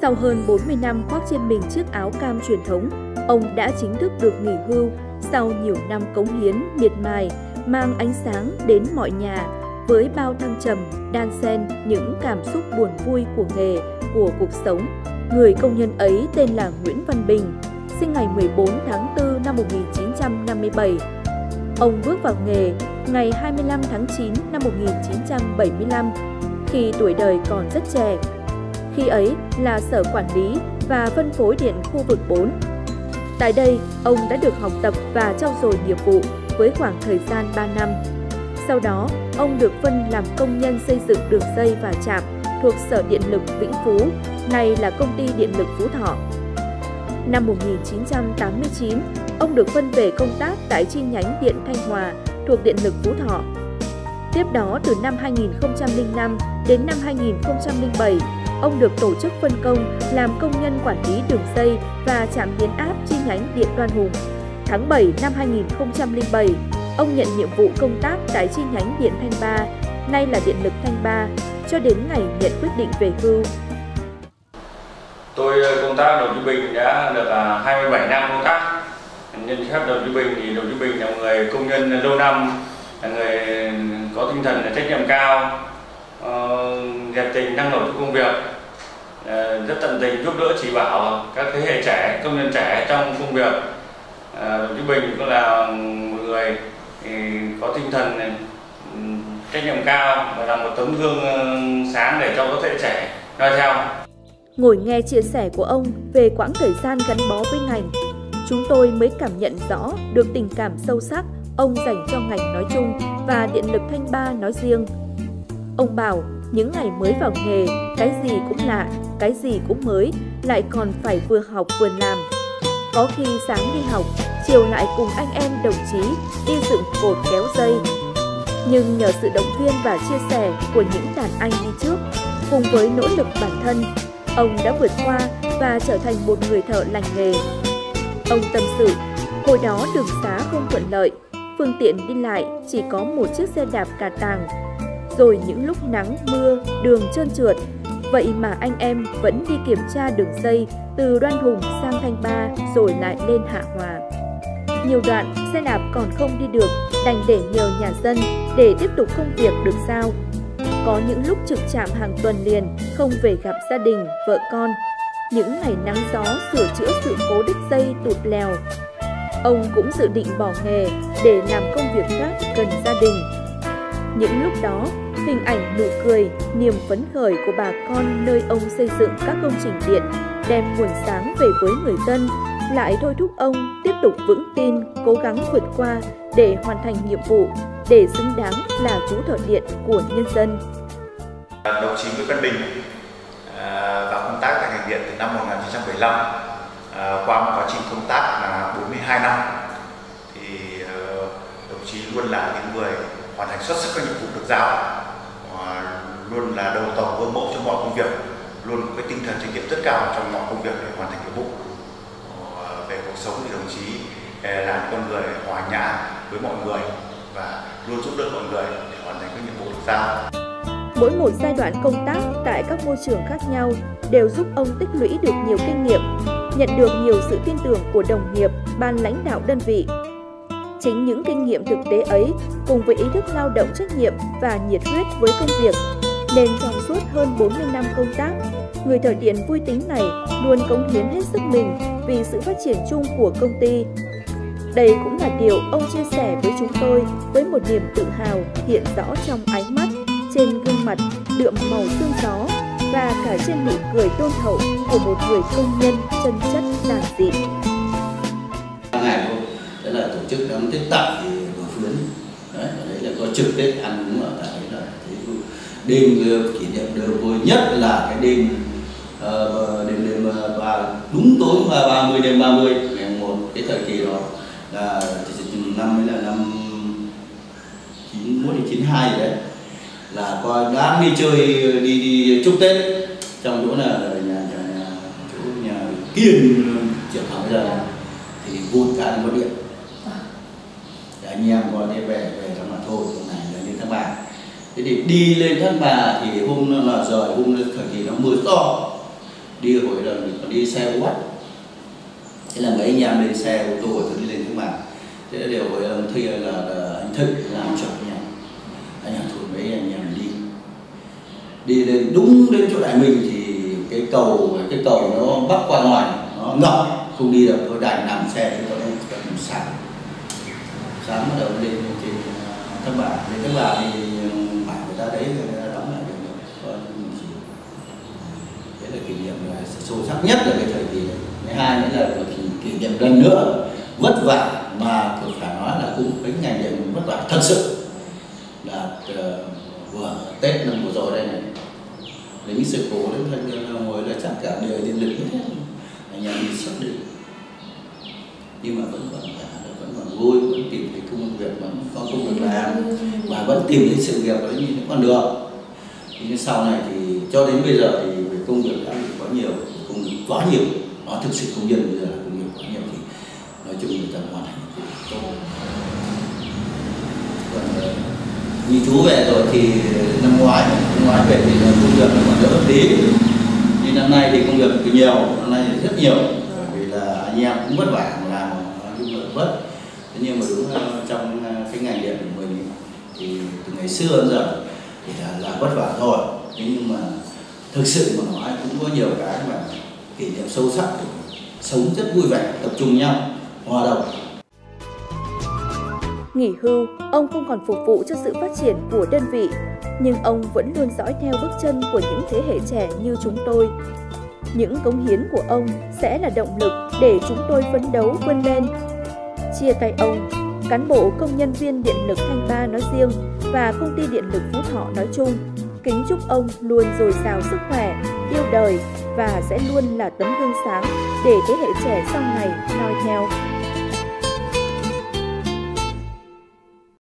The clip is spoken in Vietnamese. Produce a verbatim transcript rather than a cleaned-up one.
Sau hơn bốn mươi năm khoác trên mình chiếc áo cam truyền thống, ông đã chính thức được nghỉ hưu sau nhiều năm cống hiến miệt mài, mang ánh sáng đến mọi nhà với bao thăng trầm, đan xen những cảm xúc buồn vui của nghề, của cuộc sống. Người công nhân ấy tên là Nguyễn Văn Bình, sinh ngày mười bốn tháng tư năm một nghìn chín trăm năm mươi bảy. Ông bước vào nghề ngày hai mươi lăm tháng chín năm một nghìn chín trăm bảy mươi lăm, khi tuổi đời còn rất trẻ. Khi ấy là Sở Quản lý và Phân phối Điện khu vực bốn. Tại đây, ông đã được học tập và trau dồi nghiệp vụ với khoảng thời gian ba năm. Sau đó, ông được phân làm công nhân xây dựng đường dây và trạm thuộc Sở Điện lực Vĩnh Phú, nay là Công ty Điện lực Phú Thọ. Năm một nghìn chín trăm tám mươi chín, ông được phân về công tác tại chi nhánh Điện Thanh Hòa thuộc Điện lực Phú Thọ. Tiếp đó, từ năm hai nghìn không trăm lẻ năm đến năm hai nghìn không trăm lẻ bảy, ông được tổ chức phân công làm công nhân quản lý đường dây và trạm biến áp chi nhánh Điện Đoan Hùng. Tháng bảy năm hai nghìn không trăm lẻ bảy, ông nhận nhiệm vụ công tác tại chi nhánh Điện Thanh Ba, nay là Điện lực Thanh Ba, cho đến ngày nhận quyết định về hưu. Tôi công tác đồng chí Bình đã được hai mươi bảy năm công tác. Nhân phép đồng chí Bình thì đồng chí Bình là một người công nhân lâu năm, là người có tinh thần trách nhiệm cao, nhiệt tình năng nổ trong công việc, rất tận tình giúp đỡ chỉ bảo các thế hệ trẻ, công nhân trẻ trong công việc. Đồng chí Bình cũng là một người có tinh thần trách nhiệm cao và là một tấm gương sáng để cho các thế hệ trẻ noi theo. Ngồi nghe chia sẻ của ông về quãng thời gian gắn bó với ngành, chúng tôi mới cảm nhận rõ được tình cảm sâu sắc ông dành cho ngành nói chung và Điện lực Thanh Ba nói riêng. Ông bảo những ngày mới vào nghề, cái gì cũng lạ, cái gì cũng mới, lại còn phải vừa học vừa làm. Có khi sáng đi học, chiều lại cùng anh em đồng chí đi dựng cột kéo dây. Nhưng nhờ sự động viên và chia sẻ của những đàn anh đi trước, cùng với nỗ lực bản thân, ông đã vượt qua và trở thành một người thợ lành nghề. Ông tâm sự, hồi đó đường xá không thuận lợi, phương tiện đi lại chỉ có một chiếc xe đạp cà tàng. Rồi những lúc nắng, mưa, đường trơn trượt, vậy mà anh em vẫn đi kiểm tra đường dây từ Đoan Hùng sang Thanh Ba rồi lại lên Hạ Hòa. Nhiều đoạn xe đạp còn không đi được, đành để nhờ nhà dân để tiếp tục công việc được sao. Có những lúc trực trạm hàng tuần liền, không về gặp gia đình, vợ con. Những ngày nắng gió sửa chữa sự cố đứt dây tụt lèo, ông cũng dự định bỏ nghề để làm công việc khác gần gia đình. Những lúc đó, hình ảnh nụ cười, niềm phấn khởi của bà con nơi ông xây dựng các công trình điện đem nguồn sáng về với người dân, lại thôi thúc ông tiếp tục vững tin, cố gắng vượt qua để hoàn thành nhiệm vụ, để xứng đáng là chú thợ điện của nhân dân. Đồng chí Nguyễn Văn Bình vào công tác tại ngành điện từ năm một nghìn chín trăm bảy mươi lăm, qua một quá trình công tác là bốn mươi hai năm, thì đồng chí luôn là những người hoàn thành xuất sắc các nhiệm vụ được giao, luôn là đầu tàu gương mẫu trong mọi công việc, luôn có cái tinh thần trách nhiệm rất cao trong mọi công việc để hoàn thành nhiệm vụ. Về cuộc sống thì đồng chí là con người hòa nhã với mọi người và luôn giúp đỡ mọi người để hoàn thành các nhiệm vụ được giao. Mỗi một giai đoạn công tác tại các môi trường khác nhau đều giúp ông tích lũy được nhiều kinh nghiệm, nhận được nhiều sự tin tưởng của đồng nghiệp, ban lãnh đạo đơn vị. Chính những kinh nghiệm thực tế ấy cùng với ý thức lao động trách nhiệm và nhiệt huyết với công việc nên trong suốt hơn bốn mươi năm công tác, người thợ điện vui tính này luôn cống hiến hết sức mình vì sự phát triển chung của công ty. Đây cũng là điều ông chia sẻ với chúng tôi với một niềm tự hào hiện rõ trong ánh mắt, trên gương mặt đượm màu sương gió và cả trên nụ cười tôn hậu của một người công nhân chân chất giản dị. Ngày đó là tổ chức đón Tết tại Hòa Phướn, đấy, ở đấy là có trực Tết ăn cũng ở tại đấy là đêm kỷ niệm đời vui nhất là cái đêm uh, đêm đêm và đúng tối ba mươi đêm ba mươi ngày một cái thời kỳ đó là năm ấy là năm chín mốt đến chín hai rồi đấy, là coi đã đi chơi đi đi chúc Tết trong chỗ là nhà, nhà, nhà chỗ nhà Kiên trường học bây giờ thì vụt cả một điện để anh em gọi đi về về trong là thôi hôm này là lên Thác Bà. Thế thì đi lên Thác Bà thì hôm là rời hôm thời kỳ nó mưa to đi hồi là mình còn đi xe quát, thế là mấy anh em lên xe ô tô tôi đi lên cái mảng, thế là đều với ông thuê là, là anh Thực làm chọn nhà, anh em thuộc mấy anh em đi đi lên đúng đến chỗ Đại Minh thì cái cầu cái cầu nó bắc qua ngoài nó ngập không đi được, tôi đành nằm xe đến chỗ đây tận sáng sáng bắt đầu lên trên Thác Bà, đến Thác Bà thì phải người ta đấy người ta đóng lại được, còn đấy là kỷ niệm là sâu sắc nhất là cái thời kỳ này. Thứ hai nữa là kỷ niệm lần nữa vất vả mà tôi phải nói là cũng cái ngành điện vất vả thật sự là uh, vừa Tết năm vừa rồi đây này, đến sự cố đến thân ngồi là chắc cả đời điện lực hết anh em đi xác định, nhưng mà vẫn còn vẫn còn vui, vẫn tìm thấy công việc, vẫn có công việc làm và vẫn tìm thấy sự nghiệp đấy như nó còn được. Nhưng sau này thì cho đến bây giờ thì về công việc đã có nhiều, công việc quá nhiều, nó thực sự công nhân bây giờ là công việc quá nhiều thì nói chung người ta hoàn thành tốt. Còn như chú về rồi thì năm ngoái năm ngoái về thì công việc nó còn đỡ tí, nhưng năm nay thì công việc nhiều, năm nay thì rất nhiều, bởi vì là anh em cũng vất vả mà làm nhưng mà vất. Thế nhưng mà đúng trong cái ngành điện của mình thì từ ngày xưa đến giờ thì là, là vất vả rồi, thế nhưng mà thực sự mà nói cũng có nhiều cái mà kỷ niệm sâu sắc, sống rất vui vẻ, tập trung nhau, hòa đồng. Nghỉ hưu, ông không còn phục vụ cho sự phát triển của đơn vị, nhưng ông vẫn luôn dõi theo bước chân của những thế hệ trẻ như chúng tôi. Những cống hiến của ông sẽ là động lực để chúng tôi phấn đấu vươn lên. Chia tay ông, cán bộ công nhân viên Điện lực Thanh Ba nói riêng và Công ty Điện lực Phú Thọ nói chung, kính chúc ông luôn dồi dào sức khỏe, yêu đời và sẽ luôn là tấm gương sáng để thế hệ trẻ sau này noi theo.